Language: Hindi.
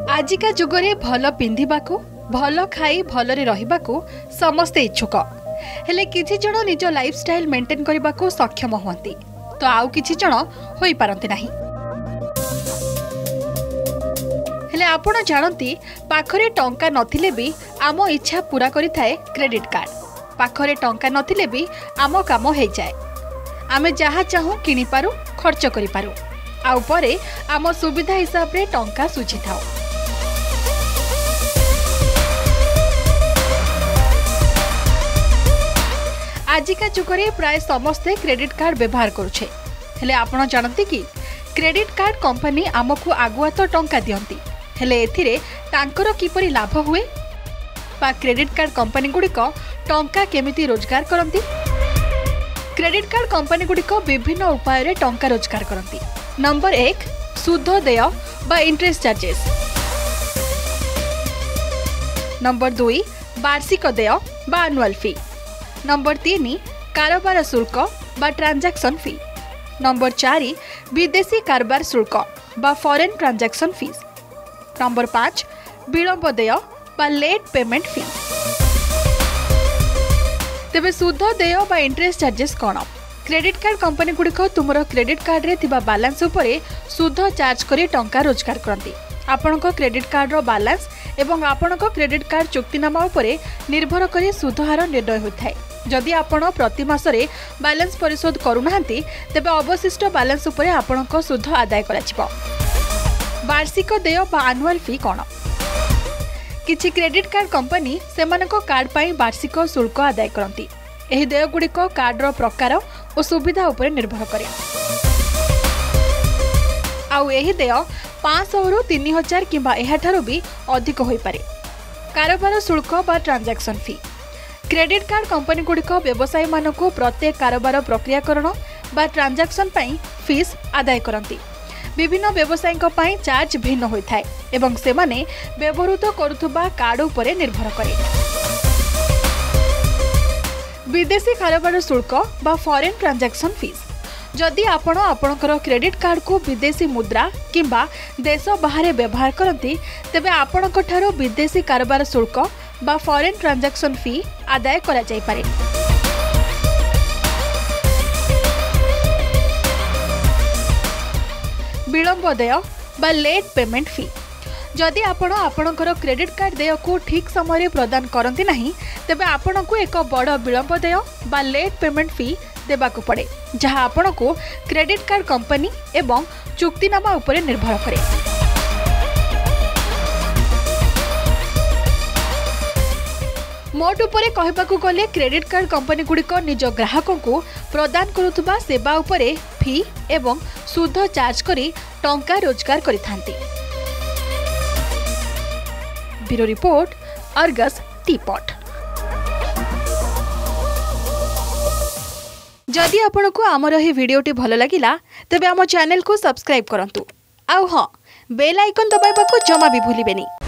आजिका जुगरे भल पिंधिबाकू भल खाई भलरे रहिबाकू समस्ते इच्छुक हेले किछि जण निज लाइफस्टाइल मेंटेन करबाकू सक्षम होती तो आउ किछि जण होई पारंती नाही। हेले आपण जानती पाखरे टंका नथिले भी आम इच्छा पूरा करिथाए क्रेडिट कार्ड। पाखरे टंका नथिले भी आम काम हो जाए, आमे जहाँ चाहू किनि पारू खर्च करि पारू आउ परे आम सुविधा हिसाब रे टंका सुझी थाओ। आजिका जुगरे प्राय समस्ते क्रेडिट कार्ड व्यवहार करुछे। हेले आपण जानती कि क्रेडिट कार्ड कंपनी आमको आगुआ तो टंका दियंती हेले एथिरे तांकर किपरि लाभ हुए बा क्रेडिट कार्ड कंपनी गुड़िक टंका केमिति रोजगार करती। क्रेडिट कार्ड कंपनी गुड़िक विभिन्न उपाय रे टंका रोजगार करती। नंबर 1 सुध देय बा इंटरेस्ट चार्जेस। नंबर 2 वार्षिक देय बा एनुअल फी। नंबर 3 कारोबार शुल्क बा ट्रांजैक्शन फी। नंबर 4 विदेशी कारोबार शुल्क बा फॉरेन ट्रांजैक्शन फीस। नंबर 5 विलंब देय बा लेट पेमेंट फी। तेबे सुध देय बा इंटरेस्ट चार्जेस कौन? क्रेडिट कार्ड कंपनी गुड़िक तुमर क्रेडिट कार्ड रे थिबा बैलेंस उपरे सुध चार्ज करी टंका रोजगार करती। आपणक क्रेडिट कार्ड रो बैलेंस एवं आपणक क्रेडिट कार्ड चुक्तिनामा उपरे निर्भर करी सुध हार निर्णय होता है। जदि आपण प्रति मासरे बैलेंस परिशोध करूनाहांती तेबे अवशिष्ट बैलेंस उपरे आपणक सुध आदाय कराजिबो। वार्षिक देय बा एनुअल फी कौन? किछि क्रेडिट कार्ड कंपनी सेमानक कार्ड पाई वार्षिक शुल्क आदाय करती। एही देय गुड़िक कार्ड रो प्रकार और सुविधा उपरे निर्भर करे। आउ एही देय 500 रु 3000 किंबा एहाठारो भी अधिक होई पारे। कारोबार शुल्क बा transaction fee. Credit card company गुड़िक व्यवसायी मानक प्रत्येक कारोबार प्रक्रियाकरण बा ट्रांजैक्शन पाई फीस आदाय करती। विभिन्न व्यवसायी पाई चार्ज भिन्न होता है एवं सेमाने व्यवहृत करुथुबा कार्ड उपरे निर्भर करे। विदेशी कारोबार शुल्क बा फॉरेन ट्रांजैक्शन फीस। जदि आपण आपणकर क्रेडिट कार्ड को विदेशी मुद्रा किंबा देश बाहर व्यवहार करती तेबे आपणक ठारो विदेशी कारोबार शुल्क बा फॉरेन ट्रांजैक्शन फी आदाय करा जाय पारे। विलंब देय बा लेट पेमेंट फी। जदि आपण आपणकर क्रेडिट कार्ड देय को ठीक समय प्रदान करती नहीं तेबे आपण को एक बड़ विलंब देय बा लेट पेमेंट फी देबाकू पड़े, जहां आपण को क्रेडिट कार्ड कंपनी एवं चुक्तिनामा उपरे निर्भर करे। मोट उपरे कहबाकू गले क्रेडिट कार्ड कंपनी गुड़िक निज ग्राहकों को प्रदान करुथुबा सेवा उपरे फी एवं सुध चार्ज करी टंका रोजगार करिथांती। ब्यूरो रिपोर्ट अर्गस टीपॉट। जदि आपनको आमर ही वीडियोटी भल लगिला तेबे आम चैनल को सब्सक्राइब करंतु। आउ हाँ, बेल आइकन दबाइबाकू जमा भी भूलिबेनी।